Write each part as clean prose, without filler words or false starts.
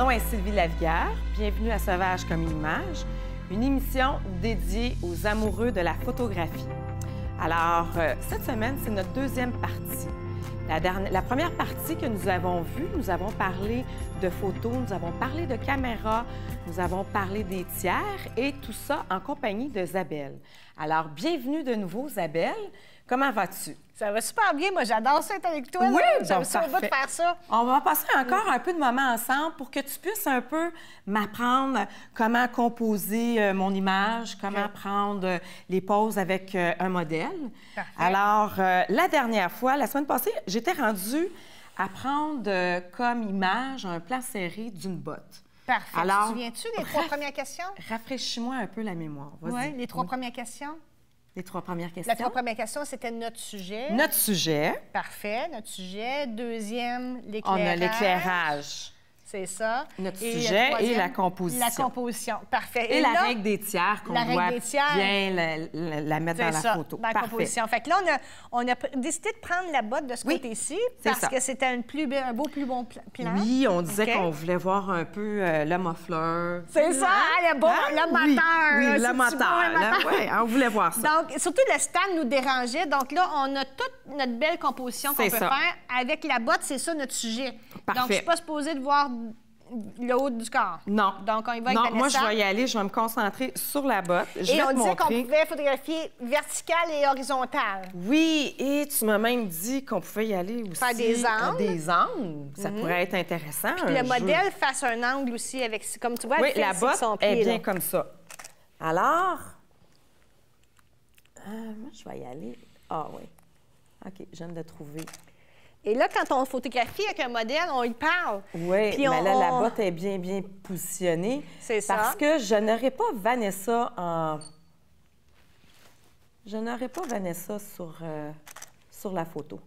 nom est Sylvie Lavigueur. Bienvenue à Sauvage comme une image, une émission dédiée aux amoureux de la photographie. Alors, cette semaine, c'est notre deuxième partie. La première partie que nous avons vue, nous avons parlé de photos, nous avons parlé de caméras, nous avons parlé des tiers et tout ça en compagnie de Isabelle. Alors, bienvenue de nouveau, Isabelle. Comment vas-tu? Ça va super bien. Moi, j'adore ça être avec toi. Oui, j'aime ça au bout de faire ça. On va passer encore un peu de moments ensemble pour que tu puisses un peu m'apprendre comment composer mon image, comment prendre les poses avec un modèle. Parfait. Alors, la dernière fois, la semaine passée, j'étais rendue à prendre comme image un plan serré d'une botte. Parfait. Alors, tu te souviens-tu des trois premières questions? Rafraîchis-moi un peu la mémoire. Oui, les trois premières questions. Les trois premières questions. La trois premières questions, c'était notre sujet. Notre sujet. Parfait, notre sujet. Deuxième, l'éclairage. On a l'éclairage. C'est ça. Notre sujet et la composition. La composition, parfait. Et la règle des tiers qu'on doit bien la mettre dans la photo. Dans la composition. Fait que là, on a décidé de prendre la botte de ce côté-ci parce que c'était un plus bon plan. Oui, on disait qu'on voulait voir un peu le muffler. C'est ça, le moteur. Oui, le moteur. Oui, on voulait voir ça. Donc, surtout, le stand nous dérangeait. Donc là, on a toute notre belle composition qu'on peut faire. Avec la botte, c'est ça notre sujet. Parfait. Donc, je ne suis pas supposée de voir le haut du corps. Non. Donc, on y va avec Vanessa. Moi, je vais y aller. Je vais me concentrer sur la botte. Et on disait qu'on pouvait photographier verticale et horizontale. Oui, et tu m'as même dit qu'on pouvait y aller aussi. Faire des angles. Des angles. Ça pourrait être intéressant. Puis que le modèle fasse un angle aussi avec, comme tu vois, oui, la botte son pied, est bien comme ça. Alors, moi, je vais y aller. Ah oui. OK, je viens de trouver. Et là, quand on photographie avec un modèle, on y parle. Oui, mais là, la botte est bien positionnée. C'est ça. Parce que je n'aurais pas Vanessa en... Je n'aurais pas Vanessa sur la photo.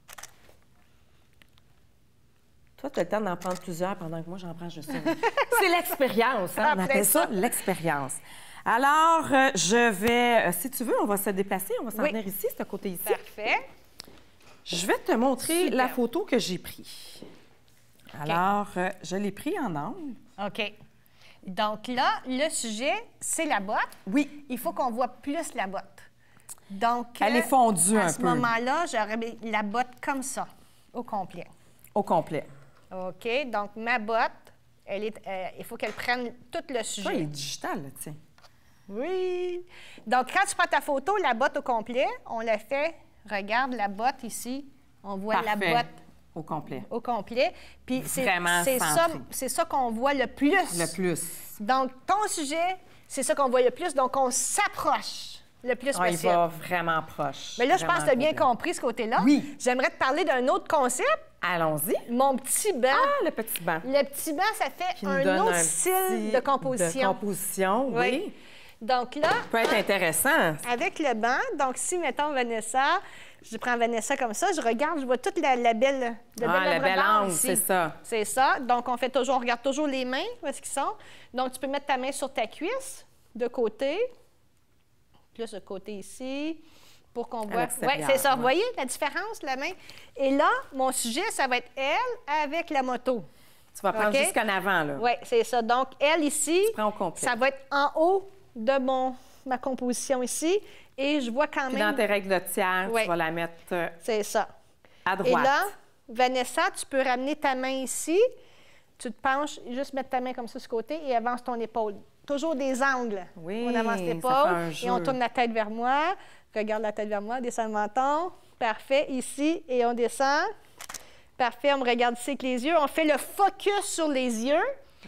Toi, tu as le temps d'en prendre plusieurs pendant que moi, j'en prends juste une. C'est l'expérience, hein? On appelle ça l'expérience. Alors, je vais... si tu veux, on va se déplacer. On va s'en venir ici, ce côté ici. Parfait. Je vais te montrer la photo que j'ai prise. Alors, je l'ai pris en angle. OK. Donc là, le sujet, c'est la botte. Oui. Il faut qu'on voit plus la botte. Donc, elle est fondue un peu. À ce moment-là, j'aurais mis la botte comme ça, au complet. Au complet. OK. Donc, ma botte, il faut qu'elle prenne tout le sujet. Ça, il est digital, là, tiens. Oui. Donc, quand tu prends ta photo, la botte au complet, on la fait... Regarde la botte ici. On voit la botte au complet. Au complet. Puis c'est ça qu'on voit le plus. Le plus. Donc, ton sujet, c'est ça qu'on voit le plus. Donc, on s'approche le plus possible. Il va vraiment proche. Mais là, je pense que tu as bien compris ce côté-là. Oui. J'aimerais te parler d'un autre concept. Allons-y. Mon petit banc. Ah, le petit banc. Le petit banc, ça fait un autre style de composition. De composition, oui. Donc là... Ça peut être intéressant. Avec le banc, donc si, mettons, Vanessa, je prends Vanessa comme ça, je regarde, je vois toute la belle... la belle angle, c'est ça. C'est ça. Donc, on regarde toujours les mains, où est-ce qu'ils sont. Donc, tu peux mettre ta main sur ta cuisse, de côté. Puis là, ce côté ici, pour qu'on voit... Oui, c'est ça. Vous voyez la différence, la main? Et là, mon sujet, ça va être elle avec la moto. Tu vas prendre jusqu'en avant, là. Oui, c'est ça. Donc, elle ici, tu prends au complet. Ça va être en haut de ma composition ici, et je vois quand même... Dans tes règles de tiers, tu vas la mettre c'est ça. À droite. Et là, Vanessa, tu peux ramener ta main ici, tu te penches, juste mettre ta main comme ça sur le côté et avance ton épaule. Toujours des angles. Oui, on avance l'épaule et on tourne la tête vers moi. Regarde la tête vers moi, descend le menton. Parfait, ici, et on descend. Parfait, on me regarde ici avec les yeux. On fait le focus sur les yeux.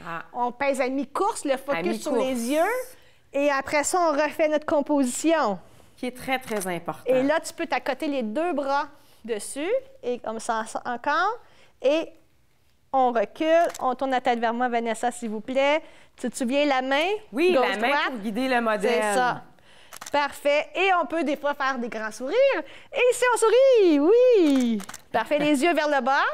On pèse à mi-course, le focus sur les yeux. Et après ça, on refait notre composition. Qui est très, très important. Et là, tu peux t'accoter les deux bras dessus, et comme ça encore. Et on recule. On tourne la tête vers moi, Vanessa, s'il vous plaît. Tu te souviens, la main? Oui, la main pour guider le modèle. C'est ça. Parfait. Et on peut des fois faire des grands sourires. Et ici, on sourit. Oui. Parfait. Les yeux vers le bas.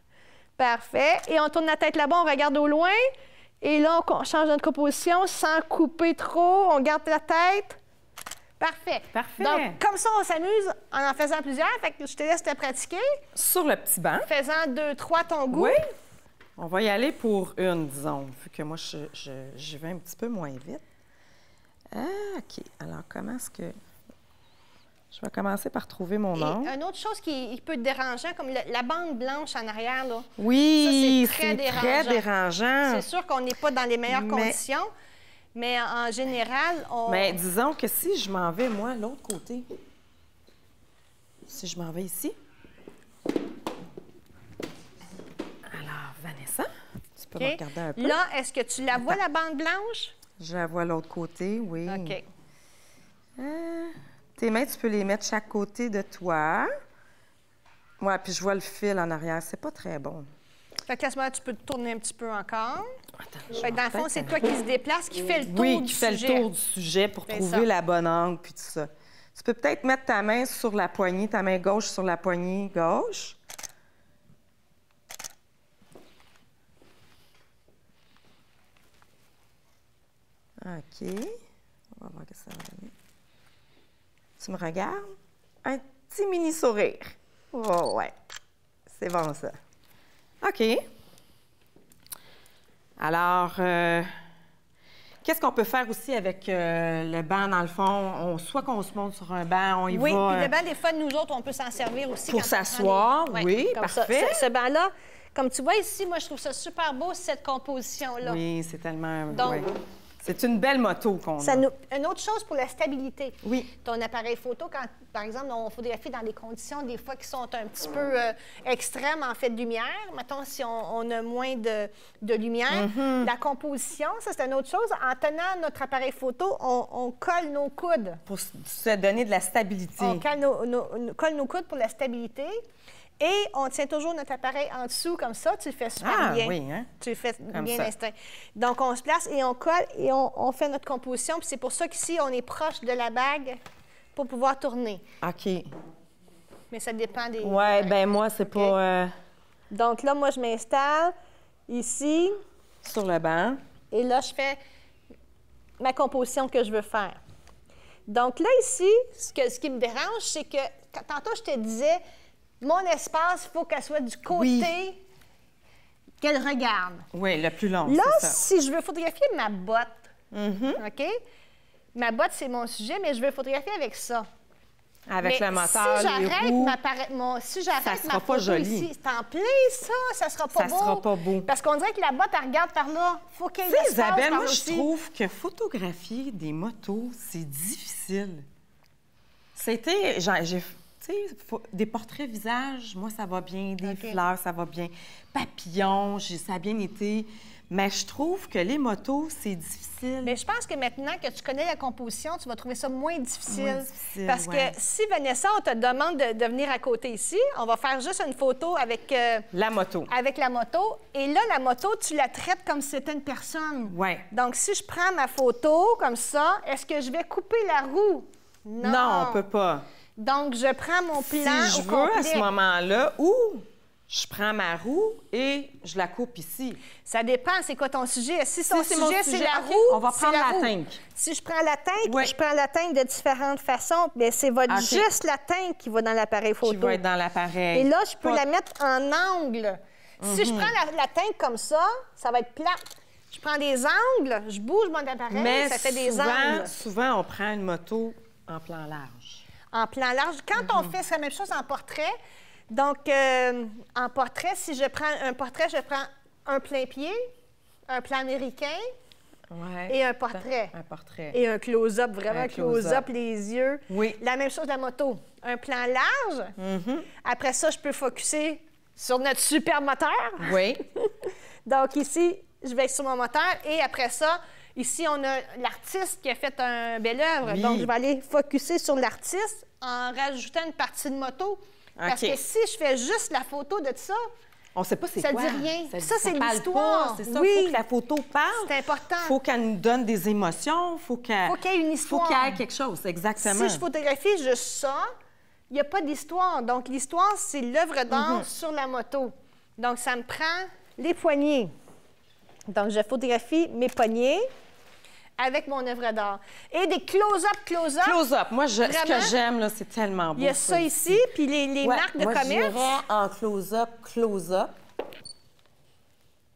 Parfait. Et on tourne la tête là-bas, on regarde au loin. Et là, on change notre composition sans couper trop. On garde la tête. Parfait. Parfait. Donc, comme ça, on s'amuse en faisant plusieurs. Fait que je te laisse te pratiquer. Sur le petit banc. Faisant 2, 3 ton goût. Oui. On va y aller pour une, disons, vu que moi, je vais un petit peu moins vite. OK. Alors, comment est-ce que... Je vais commencer par trouver mon nom. Et une autre chose qui peut être dérangeant, comme la bande blanche en arrière, là. Oui, ça, c'est très dérangeant. C'est sûr qu'on n'est pas dans les meilleures conditions, mais en général, on... Mais disons que si je m'en vais, moi, l'autre côté, si je m'en vais ici... Alors, Vanessa, tu peux me regarder un peu. Là, est-ce que tu la vois, la bande blanche? Je la vois l'autre côté, oui. OK. Tes mains, tu peux les mettre chaque côté de toi. Oui, puis je vois le fil en arrière. C'est pas très bon. Fait qu'à ce moment-là, tu peux te tourner un petit peu encore. Attends, Fait que dans le fond, c'est toi qui se déplace, qui fait le tour du sujet. Oui, qui fait le tour du sujet pour trouver la bonne angle, puis tout ça. Tu peux peut-être mettre ta main sur la poignée, ta main gauche sur la poignée gauche. OK. On va voir ce que ça va donner. Tu me regardes? Un petit mini sourire. Oh, ouais. C'est bon, ça. OK. Alors, qu'est-ce qu'on peut faire aussi avec le banc, dans le fond? Soit qu'on se monte sur un banc, on y va... Oui, puis le banc, des fois, nous autres, on peut s'en servir aussi. Pour s'asseoir, oui, parfait. Ce banc-là, comme tu vois ici, moi, je trouve ça super beau, cette composition-là. Oui, c'est tellement... Donc, oui. C'est une belle moto qu'on a. Une autre chose pour la stabilité. Oui. Ton appareil photo, quand, par exemple, on photographie dans des conditions, des fois, qui sont un petit peu extrêmes, en fait, de lumière. Mettons, si on a moins de lumière. La composition, ça, c'est une autre chose. En tenant notre appareil photo, on colle nos coudes. Pour se donner de la stabilité. On colle nos coudes pour la stabilité. Et on tient toujours notre appareil en dessous, comme ça. Tu le fais super bien. Oui, hein? Tu le fais comme bien ça. instinct. Donc, on se place et on colle et on fait notre composition. Puis c'est pour ça qu'ici, on est proche de la bague pour pouvoir tourner. OK. Mais ça dépend des... Oui, bien moi, c'est pas... Donc là, moi, je m'installe ici. Sur le banc. Et là, je fais ma composition que je veux faire. Donc là, ici, ce qui me dérange, c'est que tantôt, je te disais... Mon espace, il faut qu'elle soit du côté qu'elle regarde. Oui, le plus long, là, c'est ça. si je veux photographier ma botte, OK? Ma botte, c'est mon sujet, mais je veux photographier avec ça. Avec le moteur, si les roues, si j'arrête sera ma pas photo joli. ici, c'est en plein ça sera pas beau. Ça sera pas beau. Parce qu'on dirait que la botte, elle regarde par là. Faut qu'il y ait Tu sais, l'espace Isabelle, par moi, là je aussi. trouve que photographier des motos, c'est difficile. C'était... j'ai tu sais, des portraits visage, moi, ça va bien. Des fleurs, ça va bien. Papillons, ça a bien été. Mais je trouve que les motos, c'est difficile. Mais je pense que maintenant que tu connais la composition, tu vas trouver ça moins difficile. Moins difficile, parce que si, Vanessa, on te demande de venir à côté ici, on va faire juste une photo avec... la moto. Avec la moto. Et là, la moto, tu la traites comme si c'était une personne. Oui. Donc, si je prends ma photo comme ça, est-ce que je vais couper la roue? Non. Non, on peut pas. Donc, je prends mon plan si je au veux, complet. à ce moment-là, ou je prends ma roue et je la coupe ici. Ça dépend, c'est quoi ton sujet. Si ton c'est mon sujet, c'est sujet, la OK, roue, on va c'est prendre la roue. tank. Si je prends la tank, Oui. je prends la tank de différentes façons. Bien, c'est OK. juste la tank qui va dans l'appareil photo. Qui va être dans l'appareil. Et là, je peux Pas- la mettre en angle. Si je prends la tank comme ça va être plate. Je prends des angles, je bouge mon appareil, Mais ça fait des angles. souvent, on prend une moto en plan large. En plan large. Quand on fait, c'est la même chose en portrait. Donc, en portrait, si je prends un portrait, je prends un plein pied, un plan américain Ouais. et un portrait. Un portrait. Et un close-up, vraiment Un close-up, les yeux. Oui. La même chose de la moto. Un plan large. Après ça, je peux focusser sur notre super moteur. Oui. Donc ici, je vais sur mon moteur et après ça, ici, on a l'artiste qui a fait un bel œuvre. Oui. Donc, je vais aller focusser sur l'artiste en rajoutant une partie de moto. Parce OK. que si je fais juste la photo de ça, On ne sait pas c'est Ça quoi. dit rien. Ça, c'est parle l'histoire. pas, C'est ça. Oui. Il faut que la photo parle. c'est important. Il faut qu'elle nous donne des émotions. Faut qu'il qu'il y ait une faut histoire. qu'il y ait quelque chose, exactement. Si je photographie juste ça, il n'y a pas d'histoire. Donc, l'histoire, c'est l'œuvre d'art sur la moto. Donc, ça me prend les poignées. Donc, je photographie mes poignets avec mon œuvre d'art. Et des close-up. Close-up. Moi, ce Vraiment? que j'aime, là, c'est tellement beau. Il y a ça ici, puis les Ouais, marques de moi, commerce. j'irais en close-up.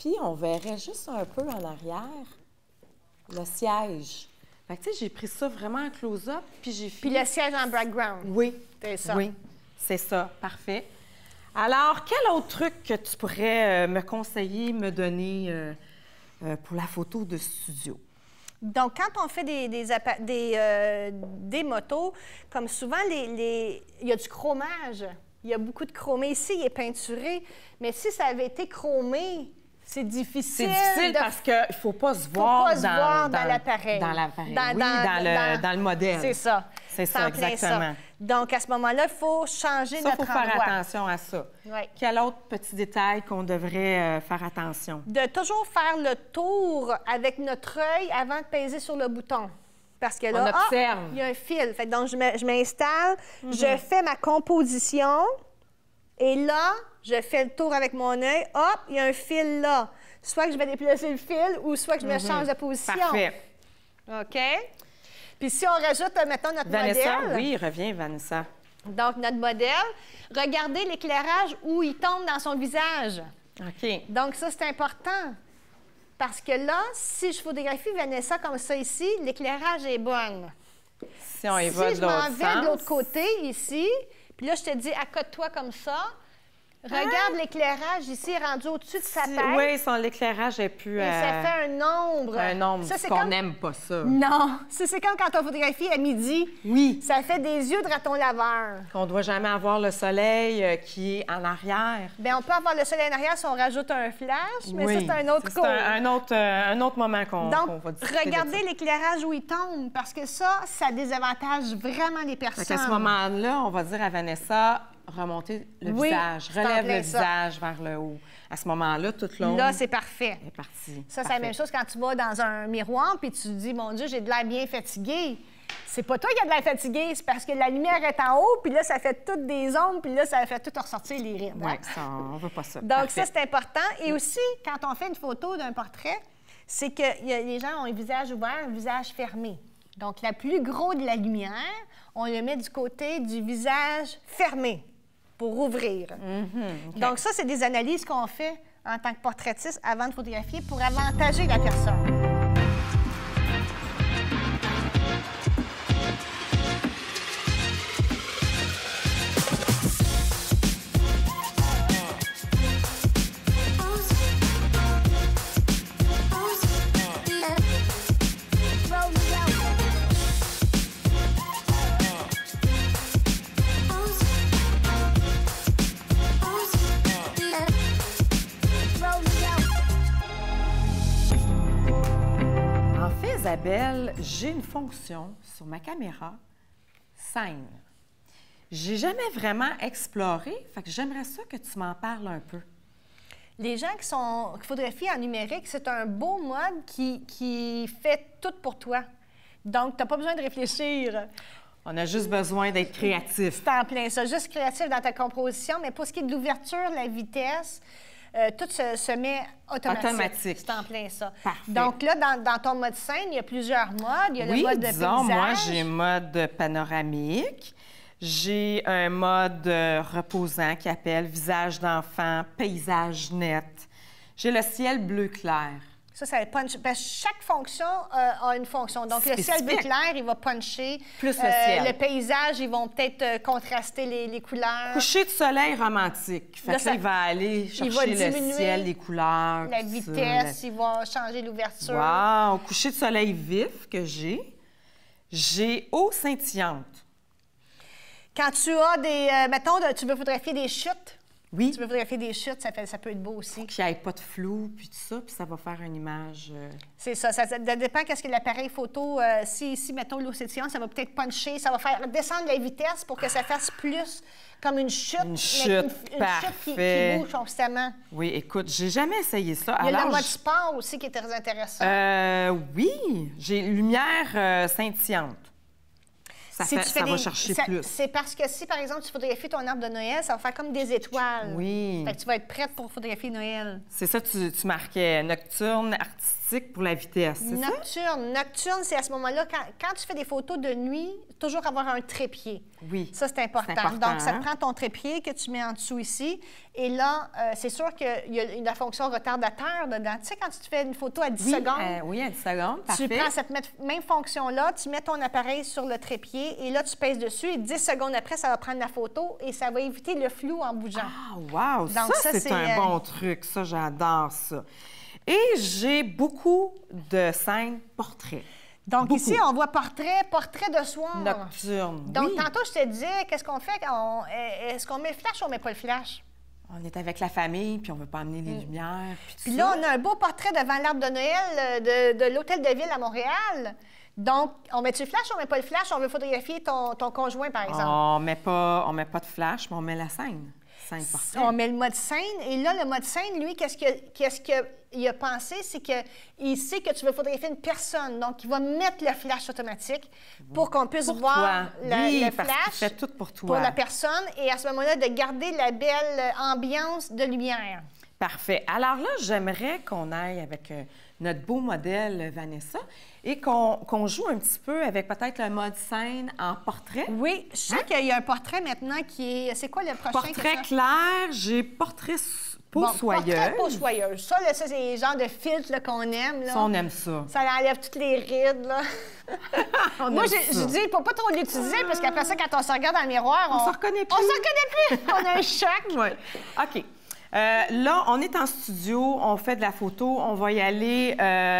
Puis, on verrait juste un peu en arrière le siège. Fait que, tu sais, j'ai pris ça vraiment en close-up, puis j'ai fait... Puis le siège en background. Oui. C'est ça. Oui, c'est ça. Parfait. Alors, quel autre truc que tu pourrais me conseiller, me donner pour la photo de studio? Donc, quand on fait des motos, comme souvent, il y a du chromage. Il y a beaucoup de chromé. Ici, il est peinturé. Mais si ça avait été chromé, c'est difficile. C'est difficile parce qu'il ne faut pas se voir dans l'appareil. Dans l'appareil, dans le modèle. C'est ça. C'est ça, exactement. Ça. Donc, à ce moment-là, il faut changer notre endroit. Il faut faire attention à ça. Oui. Quel autre petit détail qu'on devrait faire attention? De toujours faire le tour avec notre œil avant de peser sur le bouton. Parce que là, on observe. Il y a un fil. Fait que donc, je m'installe, je fais ma composition et là, je fais le tour avec mon œil. Hop, il y a un fil là. Soit que je vais déplacer le fil ou soit que je me change de position. Parfait. OK? Puis si on rajoute, mettons, notre Vanessa, modèle... oui, reviens, Vanessa. Donc, notre modèle, regardez l'éclairage où il tombe dans son visage. OK. Donc, ça, c'est important. Parce que là, si je photographie Vanessa comme ça ici, l'éclairage est bon. Si on y va de l'autre sens... Si je m'en vais de l'autre côté, ici, puis là, je te dis, accote-toi comme ça... Regarde l'éclairage ici, rendu au-dessus de sa tête. Oui, l'éclairage est plus... Et ça fait un ombre. Un ombre, ça, qu'on n'aime pas ça. Non, c'est comme quand on photographie à midi. Oui. Ça fait des yeux de raton laveur. On ne doit jamais avoir le soleil qui est en arrière. Bien, on peut avoir le soleil en arrière si on rajoute un flash, mais ça, c'est un autre coup. C'est un autre moment qu'on va discuter. Donc, regardez l'éclairage où il tombe, parce que ça désavantage vraiment les personnes. À ce moment-là, on va dire à Vanessa... remonter le visage, relève le visage vers le haut. À ce moment-là, toute l'ombre là, c'est parfait. est partie. Ça, c'est la même chose quand tu vas dans un miroir puis tu te dis, mon Dieu, j'ai de l'air bien fatiguée. C'est pas toi qui as de l'air fatiguée, c'est parce que la lumière est en haut, puis là, ça fait toutes des ombres, puis là, ça fait tout ressortir les rides. Oui, on veut pas ça. Donc, parfait. Ça, c'est important. Et aussi, quand on fait une photo d'un portrait, c'est que les gens ont un visage ouvert, un visage fermé. Donc, la plus grosse de la lumière, on le met du côté du visage fermé pour ouvrir. Okay. Donc, ça, c'est des analyses qu'on fait en tant que portraitiste avant de photographier pour avantager la personne. Isabelle, j'ai une fonction sur ma caméra, scène. J'ai jamais vraiment exploré, fait que j'aimerais ça que tu m'en parles un peu. Les gens qui photographient en numérique, c'est un beau mode qui fait tout pour toi. Donc, tu n'as pas besoin de réfléchir. On a juste besoin d'être créatif. C'est en plein ça, juste créatif dans ta composition, mais pour ce qui est de l'ouverture, la vitesse, tout se met automatique. C'est en plein ça. Parfait. Donc là, dans ton mode scène, il y a plusieurs modes. Il y a le mode de paysage. Moi, j'ai mode panoramique. J'ai un mode reposant qui appelle visage d'enfant, paysage net. J'ai le ciel bleu clair. Ça punch. Parce que chaque fonction a une fonction. Donc, le ciel bleu clair, il va puncher. Plus le ciel. Le paysage, ils vont peut-être contraster les couleurs. Coucher de soleil romantique. Fait que là, il va aller chercher le ciel, les couleurs. La vitesse, il va changer l'ouverture. Wow! Coucher de soleil vif que j'ai. J'ai eau scintillante. Quand tu as mettons, tu veux photographier des chutes. Oui. Tu veux photographier des chutes, ça peut être beau aussi. Qu'il n'y ait pas de flou, puis tout ça, puis ça va faire une image... C'est ça. Ça dépend qu'est-ce que l'appareil photo... si, mettons, l'eau scintillante, ça va peut-être puncher, ça va faire descendre la vitesse pour que ça fasse plus comme une chute. Une chute, parfait. Chute qui bouge constamment. Oui, écoute, j'ai jamais essayé ça. Il y a le mode sport aussi qui est très intéressant. Oui, j'ai lumière scintillante. Ça va chercher plus. C'est parce que si, par exemple, tu photographies ton arbre de Noël, ça va faire comme des étoiles. Oui. Fait que tu vas être prête pour photographier Noël. C'est ça, tu marquais nocturne, artistique pour la vitesse, c'est ça? Nocturne, c'est à ce moment-là, quand tu fais des photos de nuit, toujours avoir un trépied. Oui. Ça, c'est important. Donc, ça te prend ton trépied que tu mets en dessous ici. Et là, c'est sûr qu'il y a la fonction retardateur dedans. Tu sais, quand tu te fais une photo à 10 secondes... oui, à 10 secondes, parfait. Tu prends cette même fonction-là, tu mets ton appareil sur le trépied et là, tu pèses dessus et 10 secondes après, ça va prendre la photo et ça va éviter le flou en bougeant. Ah, wow! Donc, ça c'est un bon truc. Ça, j'adore ça. Et j'ai beaucoup de scènes portraits. Donc, ici, on voit portrait de soir. Nocturne. Donc, tantôt, je te disais, qu'est-ce qu'on fait? Est-ce qu'on met le flash ou on met pas le flash? On est avec la famille, puis on veut pas amener les lumières. Puis là, on a un beau portrait devant l'arbre de Noël de l'Hôtel de Ville à Montréal. Donc, on met-tu le flash ou on met pas le flash? On veut photographier ton conjoint, par exemple. On met pas de flash, mais on met la scène. On met le mode scène. Et là, le mode scène, lui, qu'est-ce qu'il a pensé? C'est qu'il sait que tu veux photographier une personne. Donc, il va mettre le flash automatique pour qu'on puisse voir le flash fait tout pour toi. Pour la personne. Et à ce moment-là, de garder la belle ambiance de lumière. Parfait. Alors là, j'aimerais qu'on aille avec notre beau modèle Vanessa et qu'on joue un petit peu avec peut-être le mode scène en portrait. Oui, je sais qu'il y a un portrait maintenant qui est... C'est quoi le prochain? Portrait clair, j'ai portrait peau soyeuse. Portrait peau soyeuse. Ça, c'est les genres de filtres qu'on aime. Là. Ça, on aime ça. Ça enlève toutes les rides. Là. Moi, je dis, il ne faut pas trop l'utiliser parce qu'après ça, quand on se regarde dans le miroir, on ne se reconnaît plus. On se reconnaît plus. On a un choc. Oui. OK. Là, on est en studio, on fait de la photo, on va y aller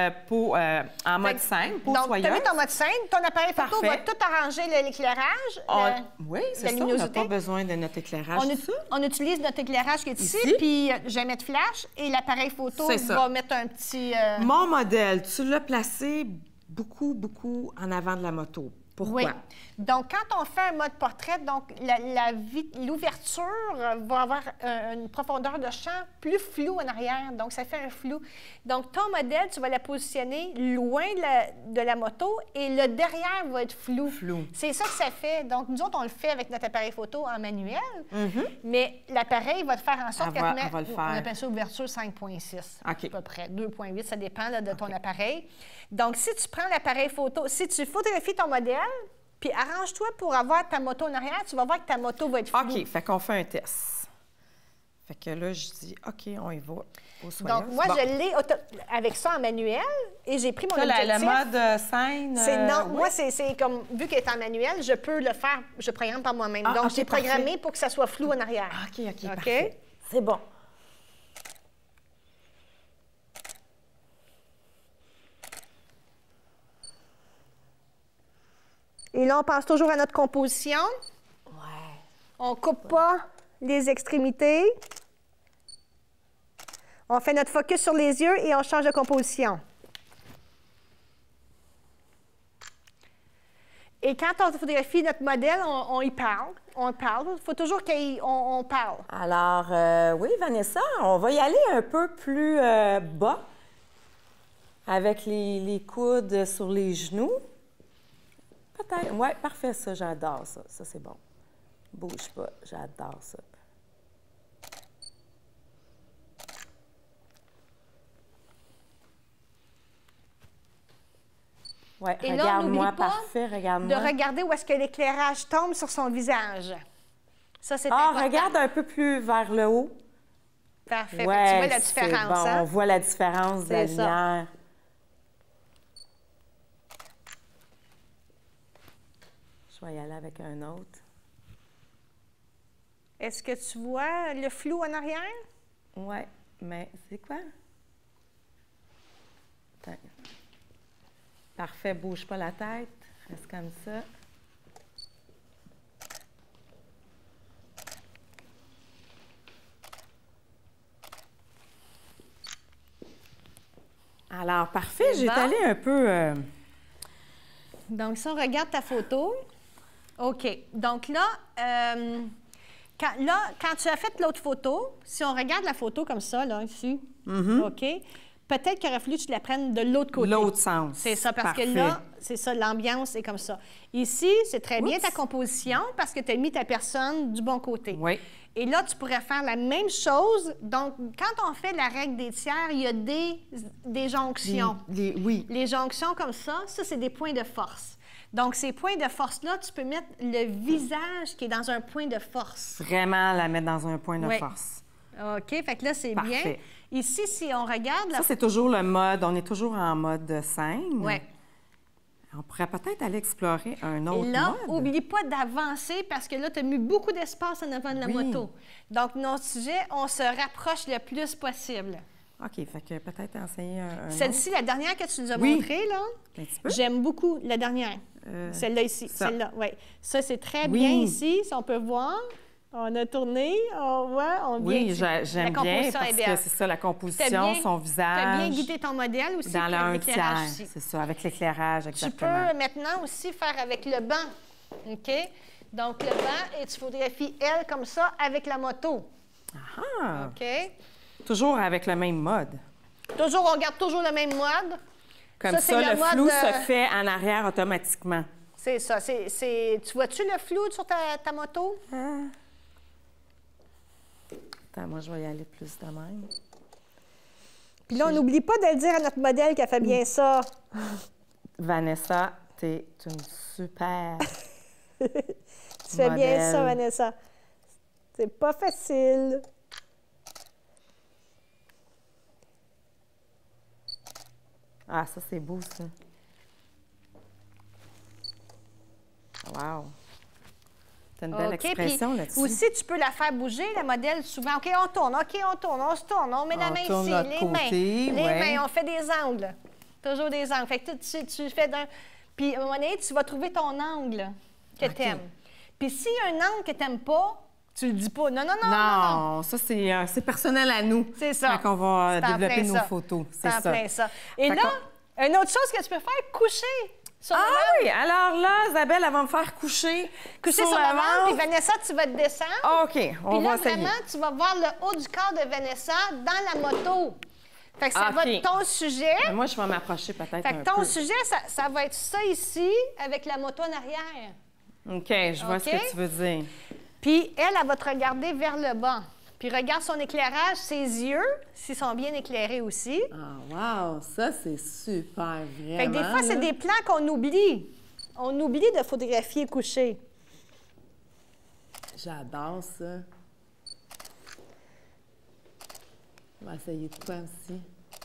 en mode scène, peau soyeuse. Donc, tu as mis ton mode scène, ton appareil photo va tout arranger l'éclairage, oui, c'est ça, on n'a pas besoin de notre éclairage. On utilise notre éclairage qui est ici, puis je vais mettre flash et l'appareil photo va mettre un petit... Mon modèle, tu l'as placé beaucoup en avant de la moto. Pourquoi? Oui. Donc, quand on fait un mode portrait, donc l'ouverture va avoir une profondeur de champ plus floue en arrière. Donc, ça fait un flou. Donc, ton modèle, tu vas la positionner loin de la moto et le derrière va être flou. C'est ça que ça fait. Donc, nous autres, on le fait avec notre appareil photo en manuel, mais l'appareil va te faire en sorte on appelle ça ouverture 5.6 à peu près. 2.8, ça dépend là, de ton appareil. Donc, si tu prends l'appareil photo, si tu photographies ton modèle, puis arrange-toi pour avoir ta moto en arrière, tu vas voir que ta moto va être floue. OK, fait qu'on fait un test. Fait que là, je dis, OK, on y va au soyeuse. Donc, moi, je l'ai avec ça en manuel et j'ai pris mon objectif. Le mode scène... moi, c'est comme, vu qu'elle est en manuel, je peux le faire, je programme par moi-même. Donc, j'ai programmé pour que ça soit flou en arrière. OK, parfait. C'est bon. Et là, on pense toujours à notre composition. Ouais. On coupe pas les extrémités. On fait notre focus sur les yeux et on change de composition. Et quand on photographie notre modèle, on y parle. On parle. Il faut toujours qu'on parle. Alors, oui, Vanessa, on va y aller un peu plus bas avec les coudes sur les genoux. Peut-être. Oui, parfait, ça, j'adore ça. Ça, c'est bon. Bouge pas, j'adore ça. Oui, regarde-moi, parfait, regarde-moi. De regarder où est-ce que l'éclairage tombe sur son visage. Ça, c'est important. Regarde un peu plus vers le haut. Parfait. Ouais, tu vois la différence, bon, hein? On voit la différence de la lumière. Je vais y aller avec un autre. Est-ce que tu vois le flou en arrière? Oui, mais c'est quoi? Attends. Parfait, bouge pas la tête. Reste comme ça. Alors, parfait, j'ai étalé un peu... Donc, si on regarde ta photo... OK. Donc là, quand tu as fait l'autre photo, si on regarde la photo comme ça, là, ici, OK, peut-être qu'il aurait fallu que tu la prennes de l'autre côté. L'autre sens. C'est ça, parce que là, c'est ça, l'ambiance est comme ça. Ici, c'est très bien ta composition parce que tu as mis ta personne du bon côté. Oui. Et là, tu pourrais faire la même chose. Donc, quand on fait la règle des tiers, il y a des jonctions. Oui. Les jonctions comme ça, c'est des points de force. Donc, ces points de force-là, tu peux mettre le visage qui est dans un point de force. Vraiment la mettre dans un point de force. OK, fait que là, c'est bien. Ici, si on regarde... Ça, c'est toujours le mode, on est toujours en mode scène. Oui. On pourrait peut-être aller explorer un autre mode. Et là, n'oublie pas d'avancer parce que là, tu as mis beaucoup d'espace en avant de la moto. Donc, notre sujet, on se rapproche le plus possible. OK, fait que peut-être enseigner un Celle-ci, la dernière que tu nous as montrée, là, j'aime beaucoup la dernière. Celle-là ici, celle-là, oui. Ça, c'est très bien ici, si on peut voir. On a tourné, on voit, on vient... Oui, j'aime bien parce que c'est ça, la composition, son visage. Tu as bien guidé ton modèle aussi. Dans le 1/3, c'est ça, avec l'éclairage, exactement. Tu peux maintenant aussi faire avec le banc, OK? Donc, le banc, et tu photographies elle comme ça avec la moto. Ah! OK? Toujours avec le même mode. Toujours, on garde toujours le même mode. Comme ça, le flou se fait en arrière automatiquement. C'est ça. Tu vois-tu le flou sur ta moto? Attends, moi, je vais y aller plus de même. Puis là, on n'oublie pas de le dire à notre modèle qu'elle fait bien ça. Vanessa, t'es une super Tu fais bien ça, Vanessa. C'est pas facile. Ah, ça, c'est beau, ça. Wow! T'as une belle expression là-dessus. Aussi, tu peux la faire bouger, la modèle, souvent. OK, on tourne, on se tourne, on met la main ici, les mains, on fait des angles. Toujours des angles. Fait que tu fais d'un... Puis, à un moment donné, tu vas trouver ton angle que tu aimes. Puis, s'il y a un angle que tu n'aimes pas, tu le dis pas. Non. Ça, c'est personnel à nous. C'est ça. Quand on va développer nos photos. C'est ça. Plein ça. Et là, une autre chose que tu peux faire, coucher. Oui! Alors là, Isabelle, elle va me faire coucher sur le ventre, puis Vanessa, tu vas te descendre. OK, on va essayer. Puis là, vraiment, tu vas voir le haut du corps de Vanessa dans la moto. Fait que ça va être ton sujet. Mais moi, je vais m'approcher peut-être un peu. Fait que ton sujet, ça va être ça ici, avec la moto en arrière. OK, je vois ce que tu veux dire. Puis elle va te regarder vers le bas. Puis regarde son éclairage, ses yeux, s'ils sont bien éclairés aussi. Ah, wow! Ça, c'est super, vraiment. Fait que des fois, c'est des plans qu'on oublie. On oublie de photographier couché. J'adore ça. On va essayer de quoi aussi?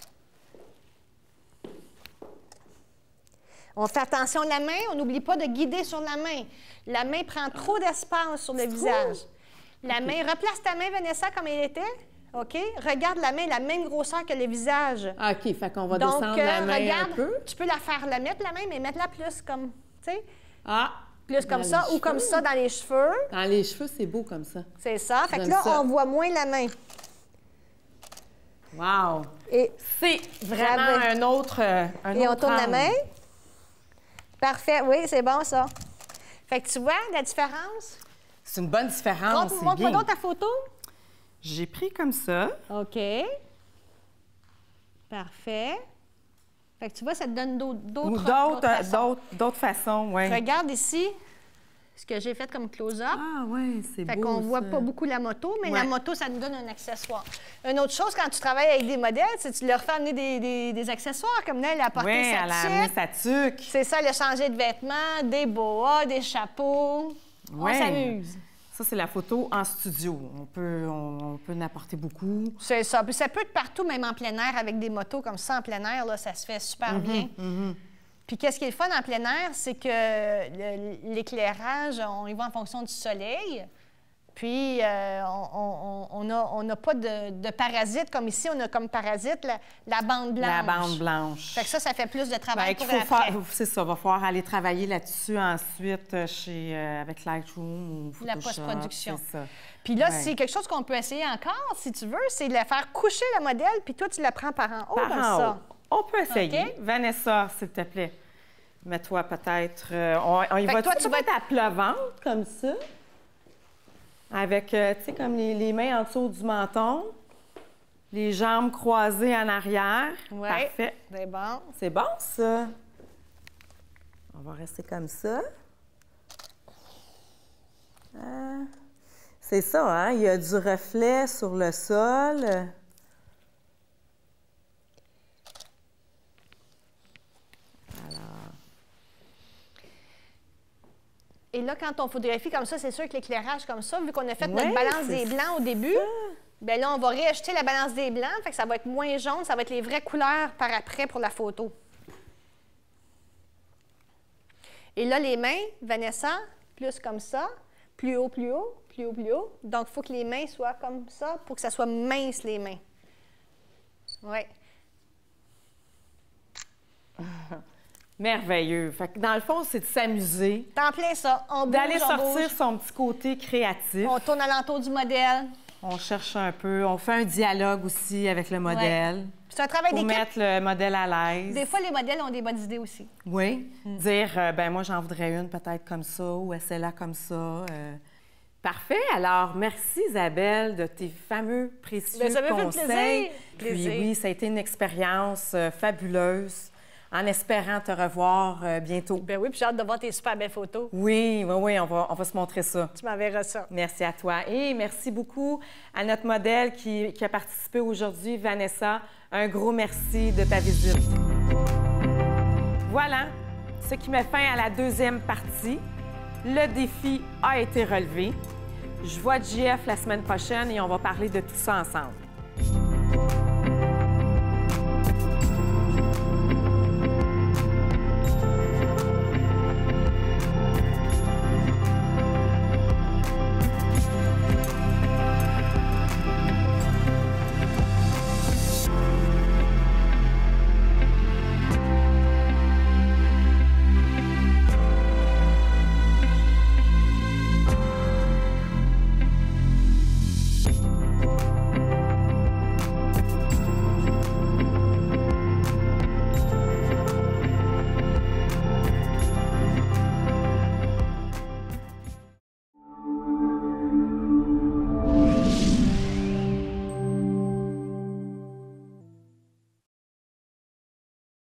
On fait attention à la main. On n'oublie pas de guider sur la main. La main prend trop d'espace sur le visage. La main, replace ta main, Vanessa, comme elle était. OK? Regarde la main, la même grosseur que le visage. OK, fait qu'on va descendre la main regarde, un peu. Tu peux la mettre la main, mais mettre-la plus comme, tu sais. Plus comme dans ça ou comme ça dans les cheveux. Dans les cheveux, c'est beau comme ça. C'est ça. Fait que là, on voit moins la main. Wow! Et c'est vraiment un autre Et on tourne la main. Parfait. Oui, c'est bon, ça. Fait que tu vois la différence? C'est une bonne différence. Montre-moi donc ta photo. J'ai pris comme ça. OK. Parfait. Fait que tu vois, ça te donne d'autres façons, oui. Regarde ici ce que j'ai fait comme close-up. Ah oui, c'est beau. Fait qu'on voit pas beaucoup la moto, mais la moto, ça nous donne un accessoire. Une autre chose, quand tu travailles avec des modèles, c'est que tu leur fais amener des accessoires, comme là, elle a apporté sa tuque. Oui, elle a amené sa tuque. C'est ça, elle a changé de vêtements, des boas, des chapeaux. On s'amuse. Ça, c'est la photo en studio. On peut en apporter beaucoup. C'est ça. Puis ça peut être partout, même en plein air, avec des motos comme ça en plein air, là, ça se fait super bien. Puis qu'est-ce qui est le fun en plein air, c'est que l'éclairage, on y va en fonction du soleil. Puis on n'a pas de parasite comme ici. On a comme parasite la bande blanche. La bande blanche. Fait que ça fait plus de travail pour après. C'est ça, il va falloir aller travailler là-dessus ensuite avec Lightroom ou Photoshop. La post-production. C'est ça. Puis là, c'est quelque chose qu'on peut essayer encore, si tu veux, c'est de la faire coucher le modèle, puis toi, tu la prends par en haut comme ça. On peut essayer. Okay. Vanessa, s'il te plaît, mets-toi peut-être... on y va. Toi, tu vas être à plat ventre, comme ça, avec, tu sais, comme les mains en dessous du menton, les jambes croisées en arrière. Oui. Parfait. C'est bon. C'est bon, ça. On va rester comme ça. C'est ça, hein? Il y a du reflet sur le sol. Et là, quand on photographie comme ça, c'est sûr que l'éclairage comme ça, vu qu'on a fait notre balance des blancs au début, bien là, on va réajuster la balance des blancs, fait que ça va être moins jaune, ça va être les vraies couleurs par après pour la photo. Et là, les mains, Vanessa, plus comme ça, plus haut, plus haut, plus haut, plus haut. Donc, il faut que les mains soient comme ça pour que ça soit mince, les mains. Oui. Merveilleux. Fait que dans le fond, c'est de s'amuser. T'en plein ça. On bouge, d'aller sortir bouge. son petit côté créatif. On tourne alentour du modèle. On cherche un peu. On fait un dialogue aussi avec le modèle. Ouais. C'est un travail d'équipe. Pour mettre le modèle à l'aise. Des fois, les modèles ont des bonnes idées aussi. Oui. Dire, ben moi, j'en voudrais une peut-être comme ça ou celle-là comme ça. Parfait. Alors, merci Isabelle de tes fameux précieux conseils. Ça m'a fait plaisir. Puis oui, ça a été une expérience fabuleuse. En espérant te revoir bientôt. Ben oui, puis j'ai hâte de voir tes super belles photos. Oui, on va se montrer ça. Tu m'enverras ça. Merci à toi. Et merci beaucoup à notre modèle qui a participé aujourd'hui, Vanessa. Un gros merci de ta visite. Voilà, ce qui met fin à la deuxième partie. Le défi a été relevé. Je vois JF la semaine prochaine et on va parler de tout ça ensemble.